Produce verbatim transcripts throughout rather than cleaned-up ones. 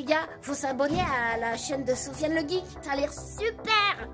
gars, faut s'abonner à la chaîne de Sofiane le Geek, ça a l'air super.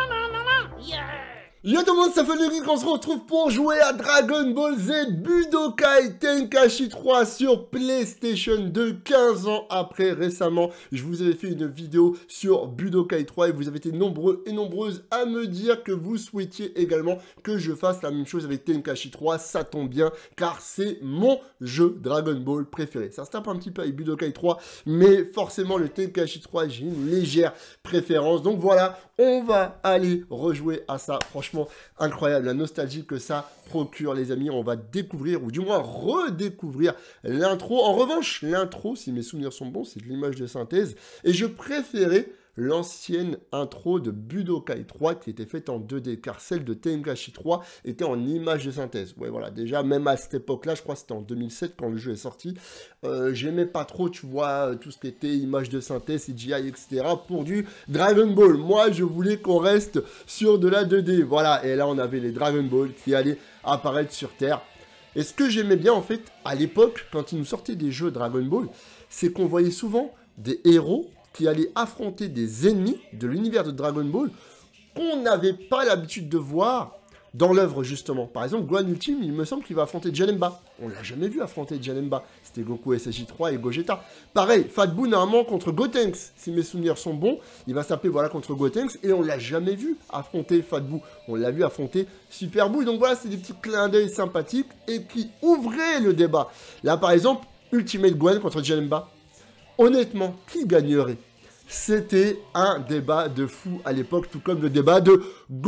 Yeah. Yo tout le monde, ça fait le geek, on se retrouve pour jouer à Dragon Ball Z Budokai Tenkaichi trois sur PlayStation deux, quinze ans après. Récemment, je vous avais fait une vidéo sur Budokai trois et vous avez été nombreux et nombreuses à me dire que vous souhaitiez également que je fasse la même chose avec Tenkaichi trois. Ça tombe bien, car c'est mon jeu Dragon Ball préféré. Ça se tape un petit peu avec Budokai trois, mais forcément le Tenkaichi trois, j'ai une légère préférence. Donc voilà, on va aller rejouer à ça. Franchement, incroyable, la nostalgie que ça procure, les amis. On va découvrir, ou du moins redécouvrir l'intro. En revanche, l'intro, si mes souvenirs sont bons, c'est de l'image de synthèse. Et je préférais l'ancienne intro de Budokai trois qui était faite en deux D, car celle de Tenkaichi trois était en image de synthèse. Ouais, voilà, déjà, même à cette époque-là, je crois que c'était en deux mille sept quand le jeu est sorti, euh, j'aimais pas trop, tu vois, tout ce qui était image de synthèse, C G I, et cetera pour du Dragon Ball. Moi, je voulais qu'on reste sur de la deux D. Voilà, et là, on avait les Dragon Ball qui allaient apparaître sur Terre. Et ce que j'aimais bien, en fait, à l'époque, quand ils nous sortaient des jeux Dragon Ball, c'est qu'on voyait souvent des héros qui allait affronter des ennemis de l'univers de Dragon Ball qu'on n'avait pas l'habitude de voir dans l'œuvre, justement. Par exemple, Gohan Ultime, il me semble qu'il va affronter Janemba. On l'a jamais vu affronter Janemba. C'était Goku S S J trois et Gogeta. Pareil, Fat Buu, normalement, contre Gotenks. Si mes souvenirs sont bons, il va s'appeler, voilà, contre Gotenks. Et on l'a jamais vu affronter Fat Buu. On l'a vu affronter Super Buu. Donc voilà, c'est des petits clins d'œil sympathiques et qui ouvraient le débat. Là, par exemple, Ultimate Gohan contre Janemba. Honnêtement, qui gagnerait? C'était un débat de fou à l'époque, tout comme le débat de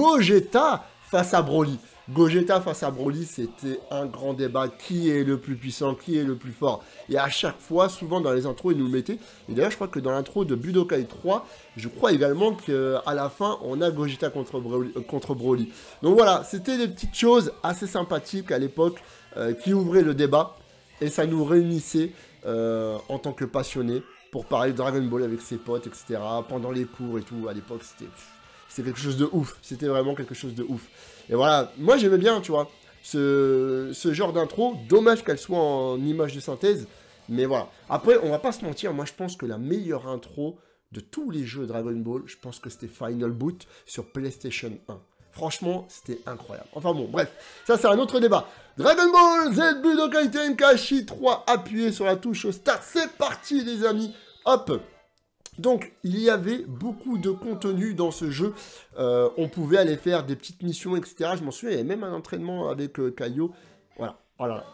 Gogeta face à Broly. Gogeta face à Broly, c'était un grand débat. Qui est le plus puissant? Qui est le plus fort? Et à chaque fois, souvent dans les intros, ils nous le mettaient. Et d'ailleurs, je crois que dans l'intro de Budokai trois, je crois également qu'à la fin, on a Gogeta contre Broly. Euh, contre Broly. Donc voilà, c'était des petites choses assez sympathiques à l'époque euh, qui ouvraient le débat. Et ça nous réunissait euh, en tant que passionnés pour parler de Dragon Ball avec ses potes, et cetera. Pendant les cours et tout, à l'époque, c'était c'était quelque chose de ouf. C'était vraiment quelque chose de ouf. Et voilà, moi j'aimais bien, tu vois, ce, ce genre d'intro. Dommage qu'elle soit en image de synthèse, mais voilà. Après, on va pas se mentir, moi je pense que la meilleure intro de tous les jeux Dragon Ball, je pense que c'était Final Boot sur PlayStation un. Franchement, c'était incroyable. Enfin bon, bref, ça c'est un autre débat. Dragon Ball Z Budokai Tenkaichi trois, appuyez sur la touche Start. C'est parti les amis, hop. Donc, il y avait beaucoup de contenu dans ce jeu. Euh, on pouvait aller faire des petites missions, et cetera. Je m'en souviens, il y avait même un entraînement avec euh, Kaio. Voilà, voilà.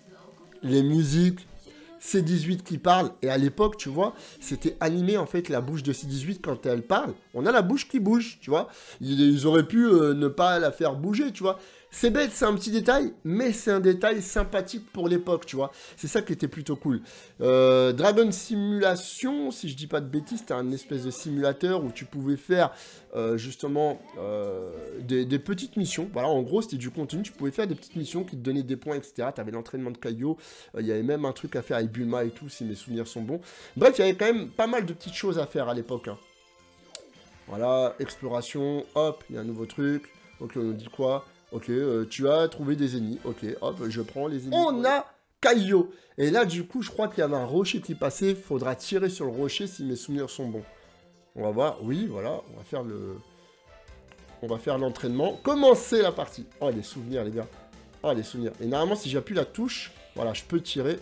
Les musiques, C dix-huit qui parle. Et à l'époque, tu vois, c'était animé, en fait, la bouche de C dix-huit quand elle parle. On a la bouche qui bouge, tu vois. Ils, ils auraient pu euh, ne pas la faire bouger, tu vois. C'est bête, c'est un petit détail, mais c'est un détail sympathique pour l'époque, tu vois. C'est ça qui était plutôt cool. Euh, Dragon Simulation, si je dis pas de bêtises, c'était un espèce de simulateur où tu pouvais faire euh, justement euh, des, des petites missions. Voilà, en gros, c'était du contenu. Tu pouvais faire des petites missions qui te donnaient des points, et cetera. Tu avais l'entraînement de Kaio. Il euh, y avait même un truc à faire avec Bulma et tout, si mes souvenirs sont bons. Bref, il y avait quand même pas mal de petites choses à faire à l'époque. Hein. Voilà, exploration, hop, il y a un nouveau truc. Ok, on nous dit quoi? Ok, euh, tu as trouvé des ennemis. Ok, hop, je prends les ennemis. On a Kaio. Et là, du coup, je crois qu'il y avait un rocher qui passait. Faudra tirer sur le rocher si mes souvenirs sont bons. On va voir. Oui, voilà. On va faire le... On va faire l'entraînement. Commencer la partie. Oh, les souvenirs, les gars. Oh, les souvenirs. Et normalement, si j'appuie la touche, voilà, je peux tirer.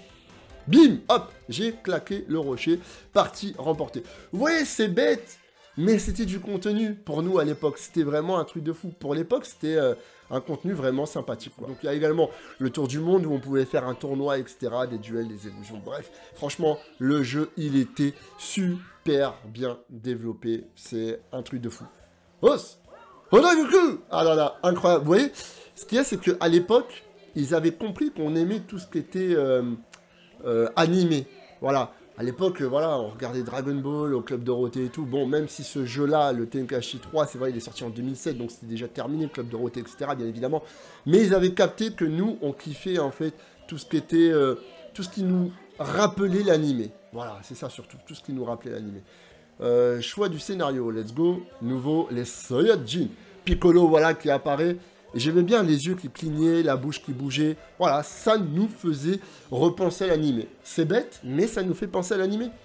Bim! Hop! J'ai claqué le rocher. Partie remportée. Vous voyez, c'est bête. Mais c'était du contenu pour nous à l'époque. C'était vraiment un truc de fou. Pour l'époque, c'était euh, un contenu vraiment sympathique, quoi. Donc il y a également le tour du monde où on pouvait faire un tournoi, et cetera. Des duels, des illusions. Bref, franchement, le jeu, il était super bien développé. C'est un truc de fou. Os! Oh là, Goku! Ah là là, incroyable. Vous voyez, ce qu'il y a, c'est qu'à l'époque, ils avaient compris qu'on aimait tout ce qui était euh, euh, animé. Voilà. À l'époque, voilà, on regardait Dragon Ball au Club Dorothée et tout. Bon, même si ce jeu-là, le Tenkaichi trois, c'est vrai, il est sorti en deux mille sept, donc c'était déjà terminé, le Club Dorothée, et cetera, bien évidemment. Mais ils avaient capté que nous, on kiffait, en fait, tout ce qui était... Euh, tout ce qui nous rappelait l'animé. Voilà, c'est ça surtout, tout ce qui nous rappelait l'animé. Euh, choix du scénario, let's go. Nouveau, les Saiyajin. Piccolo, voilà, qui apparaît. Et j'aimais bien les yeux qui clignaient, la bouche qui bougeait. Voilà, ça nous faisait repenser à l'animé. C'est bête, mais ça nous fait penser à l'animé.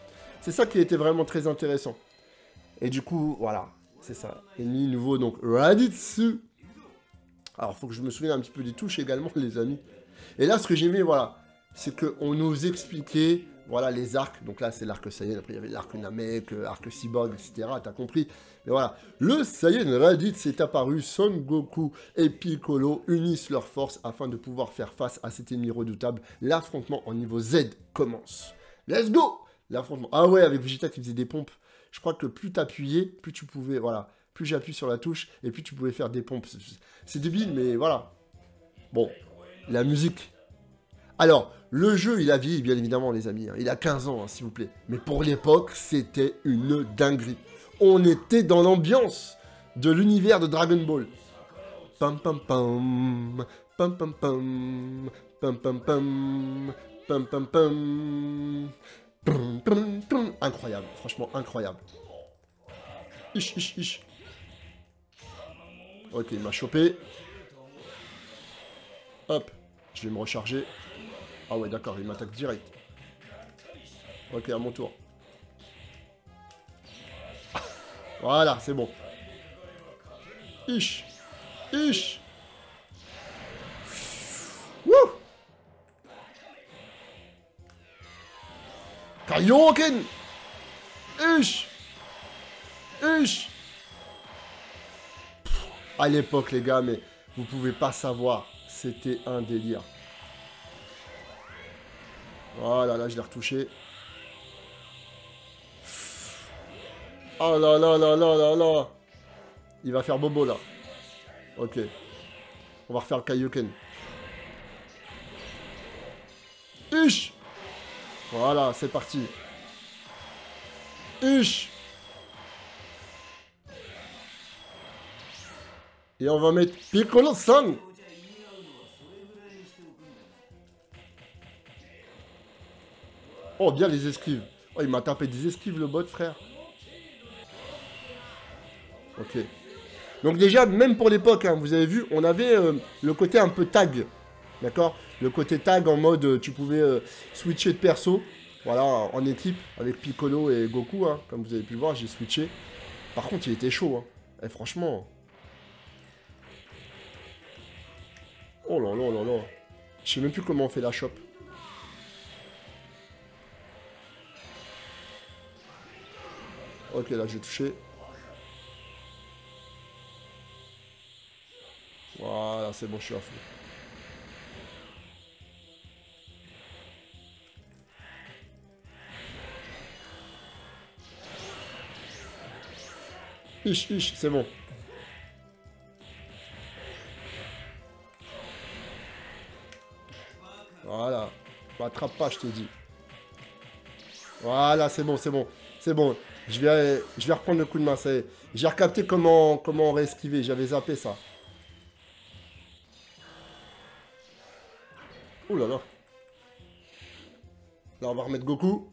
C'est ça qui était vraiment très intéressant. Et du coup, voilà, c'est ça. Ennemi nouveau, donc Raditsu. Alors, faut que je me souvienne un petit peu des touches également, les amis. Et là, ce que j'aimais, voilà, c'est qu'on nous expliquait, voilà, les arcs. Donc là, c'est l'arc Saiyan. Après, il y avait l'arc Namek, arc Cyborg, et cetera. T'as compris. Mais voilà, le Saiyan Raditz est apparu. Son Goku et Piccolo unissent leurs forces afin de pouvoir faire face à cet ennemi redoutable. L'affrontement en niveau Z commence. Let's go! L'affrontement. Ah ouais, avec Vegeta qui faisait des pompes. Je crois que plus t'appuyais, plus tu pouvais, voilà. Plus j'appuie sur la touche, et plus tu pouvais faire des pompes. C'est débile, mais voilà. Bon, la musique. Alors, le jeu, il a vieilli, bien évidemment, les amis. Hein. Il a quinze ans, hein, s'il vous plaît. Mais pour l'époque, c'était une dinguerie. On était dans l'ambiance de l'univers de Dragon Ball. Pam pam pam, pam pam pam, pam pam pam, pam pam pam, pam pam pam. Incroyable, franchement incroyable. Ich, ich, ich. Ok, il m'a chopé. Hop, je vais me recharger. Ah ouais, d'accord, il m'attaque direct. Ok, à mon tour. Voilà, c'est bon. Ich. Ich. Wouh. Kaioken. Ich. Ich. À l'époque, les gars, mais vous pouvez pas savoir. C'était un délire. Voilà, là, je l'ai retouché. Oh là là là là là là. Il va faire bobo, là. Ok. On va refaire le Kaioken. Ich. Voilà, c'est parti. Ich. Et on va mettre Piccolo-san. Oh, bien les esquives. Oh, il m'a tapé des esquives, le bot, frère. Ok. Donc déjà, même pour l'époque, hein, vous avez vu, on avait euh, le côté un peu tag. D'accord? Le côté tag en mode, euh, tu pouvais euh, switcher de perso. Voilà, en équipe, avec Piccolo et Goku. Hein, comme vous avez pu le voir, j'ai switché. Par contre, il était chaud. Hein. Et franchement... Oh là là là là. Je sais même plus comment on fait la chope. Ok, là, j'ai touché. Voilà, c'est bon, je suis à fond. Ich, ich, c'est bon. Voilà. M'attrape pas, je te dis. Voilà, c'est bon, c'est bon. C'est bon. Je vais, je vais reprendre le coup de main, ça y est. J'ai recapté comment, comment on réesquiver. J'avais zappé ça. Ouh là là. Là, on va remettre Goku.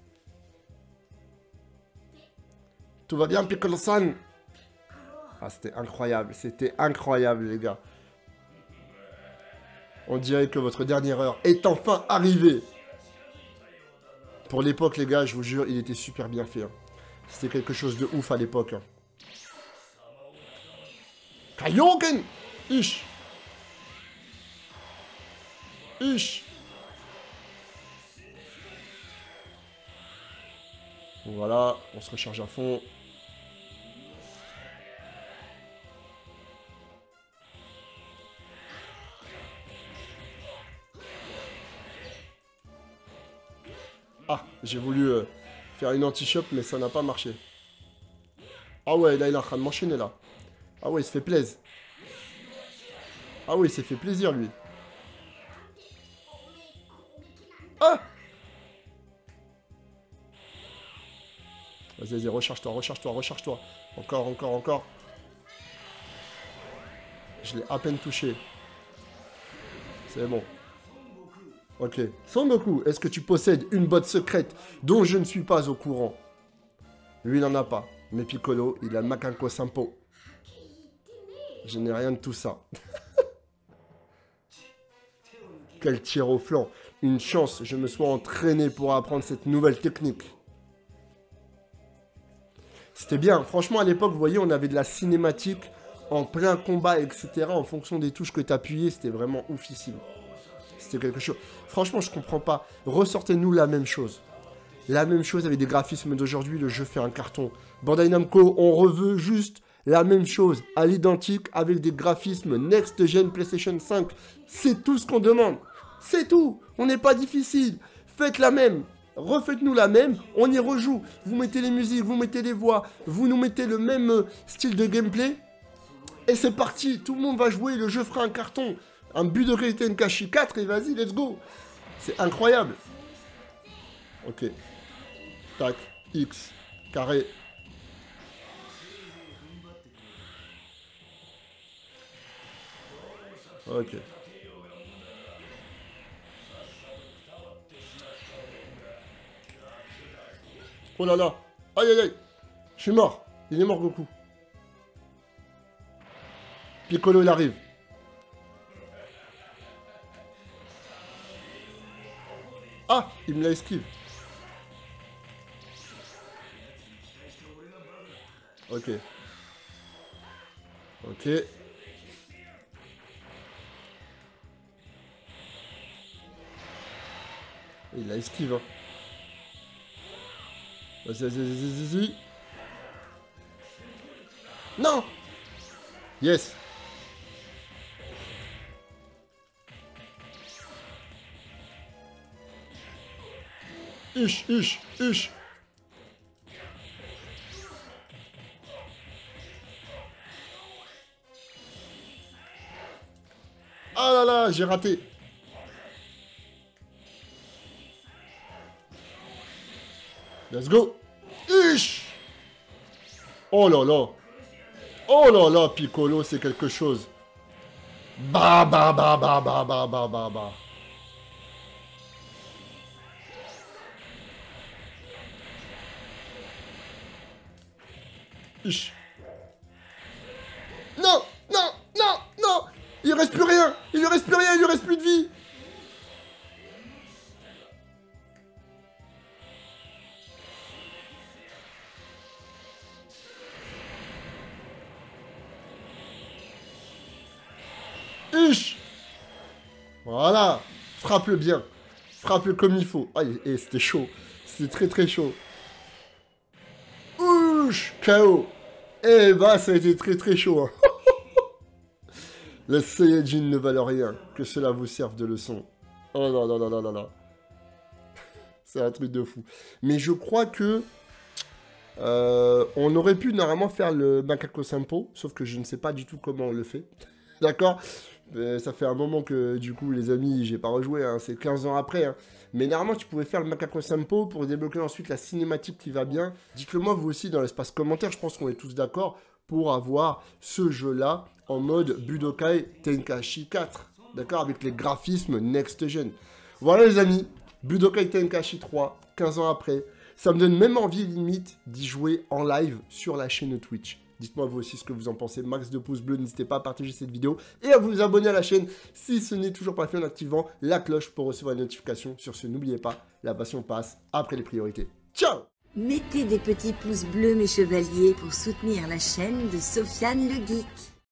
Tout va bien, Piccolo-san? Ah, c'était incroyable. C'était incroyable, les gars. On dirait que votre dernière heure est enfin arrivée. Pour l'époque, les gars, je vous jure, il était super bien fait. Hein. C'était quelque chose de ouf à l'époque. Hein. Kaioken! Ich! Ich! Voilà, on se recharge à fond. Ah, j'ai voulu euh, faire une anti-shop, mais ça n'a pas marché. Ah ouais, là, il est en train de m'enchaîner, là. Ah ouais, il se fait plaisir. Ah oui, il s'est fait plaisir, lui. Ah! Vas-y, vas-y, recharge-toi, recharge-toi, recharge-toi. Encore, encore, encore. Je l'ai à peine touché. C'est bon. Ok. Son Goku, est-ce que tu possèdes une botte secrète dont je ne suis pas au courant? Lui, il n'en a pas. Mais Piccolo, il a le Makanko Sampo. Je n'ai rien de tout ça. Quel tir au flanc. Une chance, je me sois entraîné pour apprendre cette nouvelle technique. C'était bien. Franchement, à l'époque, vous voyez, on avait de la cinématique en plein combat, et cetera. En fonction des touches que tu appuyais, c'était vraiment oufissime. C'était quelque chose. Franchement, je comprends pas. Ressortez-nous la même chose. La même chose avec des graphismes d'aujourd'hui. Le jeu fait un carton. Bandai Namco, on reveut juste la même chose à l'identique avec des graphismes next-gen PlayStation cinq. C'est tout ce qu'on demande. C'est tout. On n'est pas difficile. Faites la même. Refaites-nous la même, on y rejoue. Vous mettez les musiques, vous mettez les voix, vous nous mettez le même euh, style de gameplay. Et c'est parti, tout le monde va jouer, le jeu fera un carton. Un Budokai Tenkaichi quatre et vas-y, let's go. C'est incroyable. Ok. Tac, X, carré. Ok. Oh là là. Aïe aïe aïe. Je suis mort. Il est mort Goku. Piccolo il arrive. Ah, il me l'a esquive. Ok. Ok. Il l'a esquive, hein. Vas-y, vas-y, vas-y, vas-y. Non! Yes! Ish, ish, ish! Ah là là, j'ai raté! Let's go! Ish! Oh là là! Oh là là, Piccolo, c'est quelque chose! Bah bah bah bah bah bah bah bah bah! Ish! Non! Non! Non! Non! Il reste plus rien! Il lui reste plus rien! Il lui reste plus de vie! Ish! Voilà! Frappe-le bien! Frappe-le comme il faut! Ah, et, et c'était chaud! C'était très très chaud! Ouch! K O! Eh bah, ça a été très très chaud! Hein. Les Saiyajin ne valent rien. Que cela vous serve de leçon. Oh là là là là là là. C'est un truc de fou. Mais je crois que... Euh, on aurait pu normalement faire le Macaco Sampo, sauf que je ne sais pas du tout comment on le fait. D'accord? euh, Ça fait un moment que, du coup, les amis, j'ai pas rejoué, hein, c'est quinze ans après. Hein. Mais normalement, tu pouvais faire le Macaco Sampo pour débloquer ensuite la cinématique qui va bien. Dites-le moi, vous aussi, dans l'espace commentaire, je pense qu'on est tous d'accord pour avoir ce jeu-là en mode Budokai Tenkaichi quatre. D'accord? Avec les graphismes next-gen. Voilà, les amis, Budokai Tenkaichi trois, quinze ans après. Ça me donne même envie, limite, d'y jouer en live sur la chaîne Twitch. Dites-moi vous aussi ce que vous en pensez. Max de pouces bleus, n'hésitez pas à partager cette vidéo et à vous abonner à la chaîne si ce n'est toujours pas fait en activant la cloche pour recevoir les notifications. Sur ce, n'oubliez pas, la passion passe après les priorités. Ciao! Mettez des petits pouces bleus mes chevaliers pour soutenir la chaîne de Sofiane le Geek.